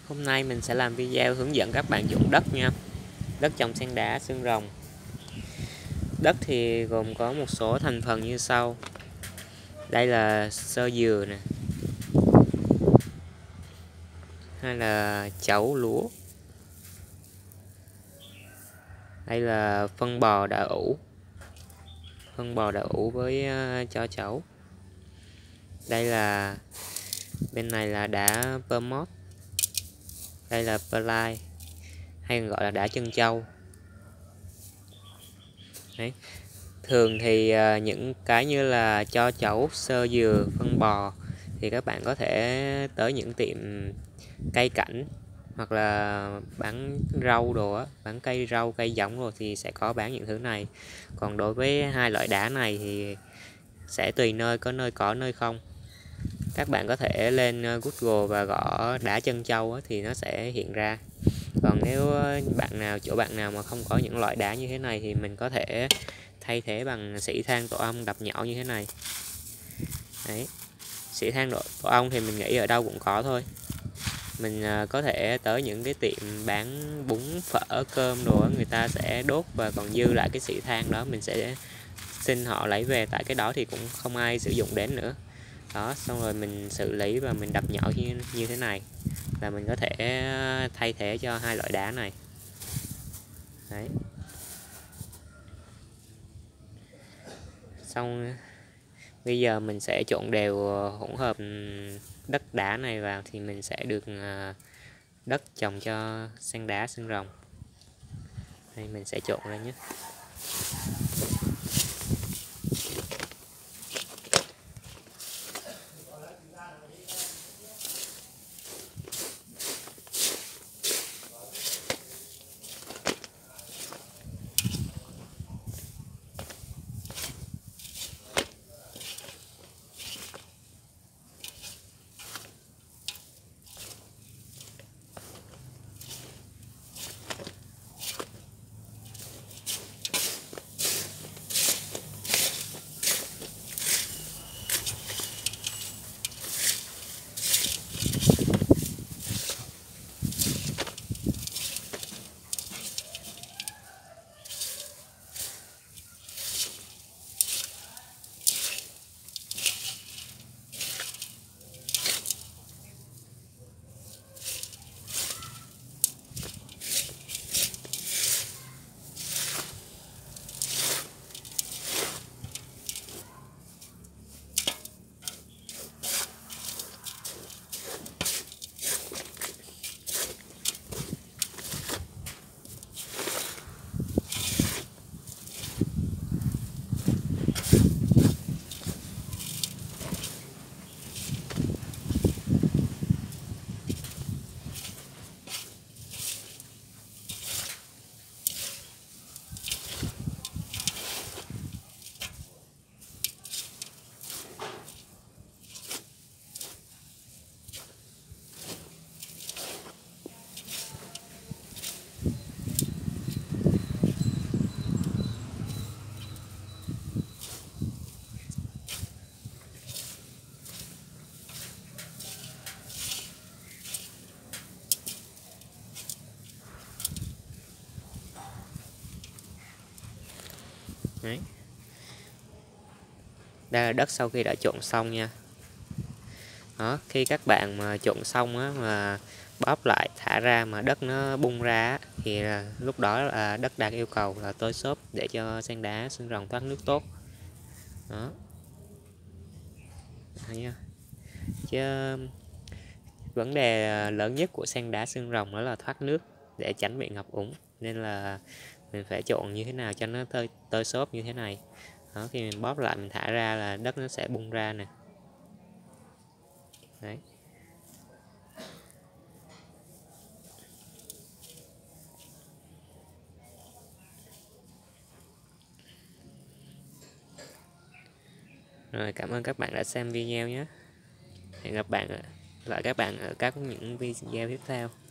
Hôm nay mình sẽ làm video hướng dẫn các bạn dụng đất nha. Đất trồng sen đá xương rồng. Đất thì gồm có một số thành phần như sau. Đây là xơ dừa nè, hay là chấu lúa. Đây là phân bò đã ủ, với cho chấu. Đây là bên này là đá permot. Đây là perlite, hay còn gọi là đá chân trâu. Đấy. Thường thì những cái như là cho chấu, xơ dừa, phân bò thì các bạn có thể tới những tiệm cây cảnh hoặc là bán rau đồ á, bán cây rau, cây giống rồi thì sẽ có bán những thứ này. Còn đối với hai loại đá này thì sẽ tùy nơi, có nơi có nơi không. Các bạn có thể lên Google và gõ đá chân trâu á, thì nó sẽ hiện ra. Còn nếu chỗ bạn nào mà không có những loại đá như thế này thì mình có thể thay thế bằng xỉ than tổ ong đập nhỏ như thế này. Đấy. Xỉ than tổ ong thì mình nghĩ ở đâu cũng có thôi. Mình có thể tới những cái tiệm bán bún, phở, cơm đồ đó, người ta sẽ đốt và còn dư lại cái xỉ than đó mình sẽ xin họ lấy về, tại cái đó thì cũng không ai sử dụng đến nữa. Đó, xong rồi mình xử lý và mình đập nhỏ như thế này là mình có thể thay thế cho hai loại đá này. Đấy. Xong bây giờ mình sẽ trộn đều hỗn hợp đất đá này vào thì mình sẽ được đất trồng cho sen đá xương rồng. Đây mình sẽ trộn lên nhé. Đấy. Đây là đất sau khi đã trộn xong nha. Đó, khi các bạn mà trộn xong á, mà bóp lại thả ra mà đất nó bung ra á, thì lúc đó là đất đạt yêu cầu là tôi xốp để cho sen đá xương rồng thoát nước tốt. Đó. Nha. Chứ vấn đề lớn nhất của sen đá xương rồng đó là thoát nước để tránh bị ngập úng, nên là mình phải trộn như thế nào cho nó tơi xốp như thế này. Đó, khi mình bóp lại mình thả ra là đất nó sẽ bung ra nè. Đấy. Rồi, cảm ơn các bạn đã xem video nhé. Hẹn gặp lại các bạn ở những video tiếp theo.